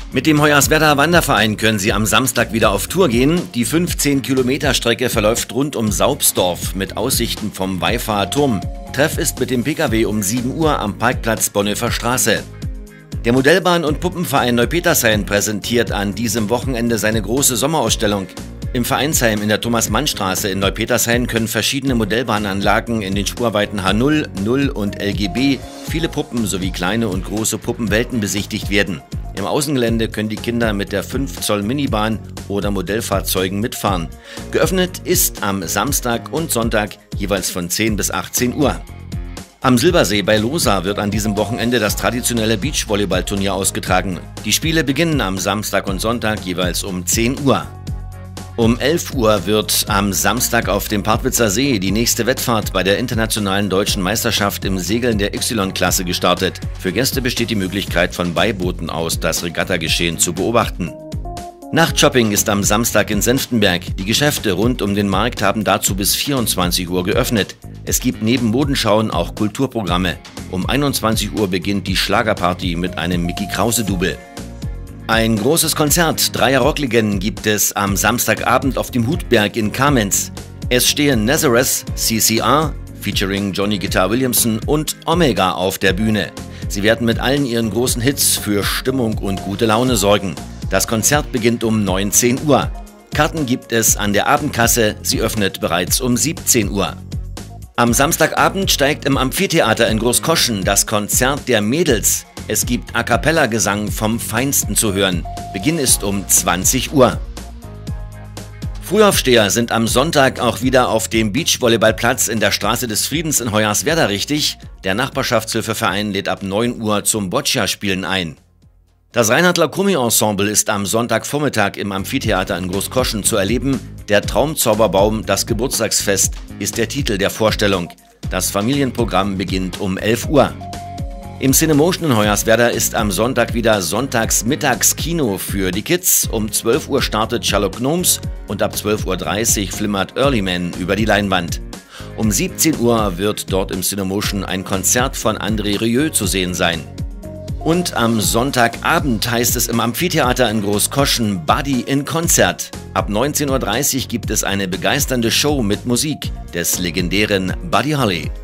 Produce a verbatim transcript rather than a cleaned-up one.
Mit dem Hoyerswerda Wanderverein können Sie am Samstag wieder auf Tour gehen. Die fünfzehn Kilometer Strecke verläuft rund um Saubsdorf mit Aussichten vom Weifaer Turm. Treff ist mit dem Pkw um sieben Uhr am Parkplatz Bonhoeffer Straße. Der Modellbahn- und Puppenverein Neupetershain präsentiert an diesem Wochenende seine große Sommerausstellung. Im Vereinsheim in der Thomas-Mann-Straße in Neupetershain können verschiedene Modellbahnanlagen in den Spurweiten H null, null und L G B, viele Puppen sowie kleine und große Puppenwelten besichtigt werden. Im Außengelände können die Kinder mit der fünf Zoll Minibahn oder Modellfahrzeugen mitfahren. Geöffnet ist am Samstag und Sonntag jeweils von zehn bis achtzehn Uhr. Am Silbersee bei Lohsa wird an diesem Wochenende das traditionelle Beachvolleyballturnier ausgetragen. Die Spiele beginnen am Samstag und Sonntag jeweils um zehn Uhr. Um elf Uhr wird am Samstag auf dem Partwitzer See die nächste Wettfahrt bei der internationalen deutschen Meisterschaft im Segeln der Y-Klasse gestartet. Für Gäste besteht die Möglichkeit, von Beibooten aus das Regattageschehen zu beobachten. Nachtshopping ist am Samstag in Senftenberg. Die Geschäfte rund um den Markt haben dazu bis vierundzwanzig Uhr geöffnet. Es gibt neben Modenschauen auch Kulturprogramme. Um einundzwanzig Uhr beginnt die Schlagerparty mit einem Mickey Krause-Double. Ein großes Konzert dreier Rocklegenden gibt es am Samstagabend auf dem Hutberg in Kamenz. Es stehen Nazareth, C C R, featuring Johnny Guitar Williamson und Omega auf der Bühne. Sie werden mit allen ihren großen Hits für Stimmung und gute Laune sorgen. Das Konzert beginnt um neunzehn Uhr. Karten gibt es an der Abendkasse, sie öffnet bereits um siebzehn Uhr. Am Samstagabend steigt im Amphitheater in Großkoschen das Konzert der Mädels. Es gibt A-Cappella-Gesang vom Feinsten zu hören. Beginn ist um zwanzig Uhr. Frühaufsteher sind am Sonntag auch wieder auf dem Beachvolleyballplatz in der Straße des Friedens in Hoyerswerda richtig. Der Nachbarschaftshilfeverein lädt ab neun Uhr zum Boccia-Spielen ein. Das Reinhardler Krummi-Ensemble ist am Sonntagvormittag im Amphitheater in Großkoschen zu erleben. Der Traumzauberbaum, das Geburtstagsfest, ist der Titel der Vorstellung. Das Familienprogramm beginnt um elf Uhr. Im Cinemotion in Hoyerswerda ist am Sonntag wieder Sonntagsmittagskino für die Kids. Um zwölf Uhr startet Sherlock Gnomes und ab zwölf Uhr dreißig flimmert Early Man über die Leinwand. Um siebzehn Uhr wird dort im Cinemotion ein Konzert von André Rieu zu sehen sein. Und am Sonntagabend heißt es im Amphitheater in Großkoschen Buddy in Konzert. Ab neunzehn Uhr dreißig gibt es eine begeisternde Show mit Musik des legendären Buddy Holly.